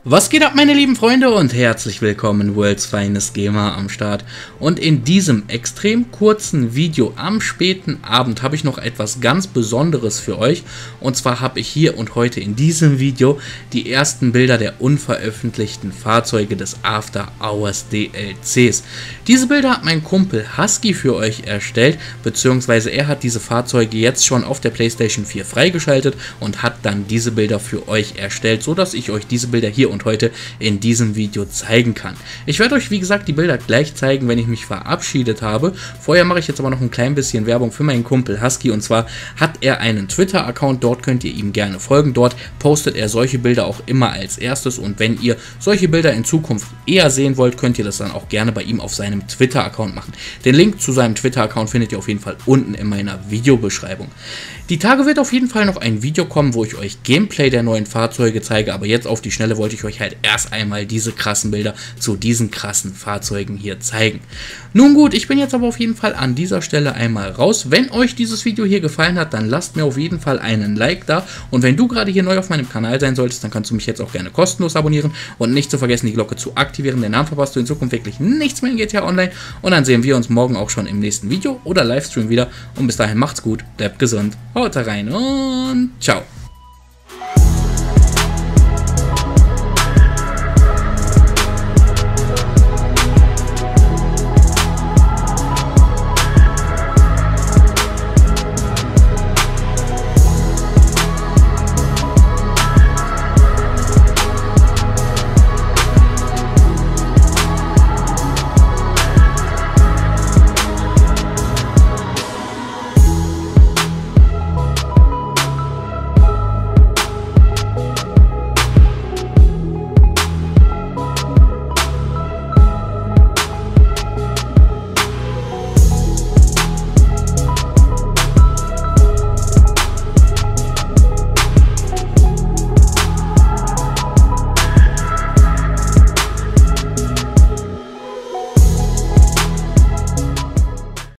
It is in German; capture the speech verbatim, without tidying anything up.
Was geht ab, meine lieben Freunde, und herzlich willkommen, World's Finest Gamer am Start. Und in diesem extrem kurzen Video am späten Abend habe ich noch etwas ganz Besonderes für euch. Und zwar habe ich hier und heute in diesem Video die ersten Bilder der unveröffentlichten Fahrzeuge des After Hours D L Cs. Diese Bilder hat mein Kumpel Husky für euch erstellt, beziehungsweise er hat diese Fahrzeuge jetzt schon auf der PlayStation vier freigeschaltet und hat dann diese Bilder für euch erstellt, so dass ich euch diese Bilder hier und heute in diesem Video zeigen kann. Ich werde euch wie gesagt die Bilder gleich zeigen, wenn ich mich verabschiedet habe. Vorher mache ich jetzt aber noch ein klein bisschen Werbung für meinen Kumpel Husky, und zwar hat er einen Twitter-Account, dort könnt ihr ihm gerne folgen. Dort postet er solche Bilder auch immer als erstes, und wenn ihr solche Bilder in Zukunft eher sehen wollt, könnt ihr das dann auch gerne bei ihm auf seinem Twitter-Account machen. Den Link zu seinem Twitter-Account findet ihr auf jeden Fall unten in meiner Videobeschreibung. Die Tage wird auf jeden Fall noch ein Video kommen, wo ich euch Gameplay der neuen Fahrzeuge zeige, aber jetzt auf die Schnelle wollte ich euch halt erst einmal diese krassen Bilder zu diesen krassen Fahrzeugen hier zeigen. Nun gut, ich bin jetzt aber auf jeden Fall an dieser Stelle einmal raus. Wenn euch dieses Video hier gefallen hat, dann lasst mir auf jeden Fall einen Like da, und wenn du gerade hier neu auf meinem Kanal sein solltest, dann kannst du mich jetzt auch gerne kostenlos abonnieren und nicht zu vergessen, die Glocke zu aktivieren, denn dann verpasst du in Zukunft wirklich nichts mehr in G T A Online, und dann sehen wir uns morgen auch schon im nächsten Video oder Livestream wieder, und bis dahin macht's gut, bleibt gesund, haut rein und ciao.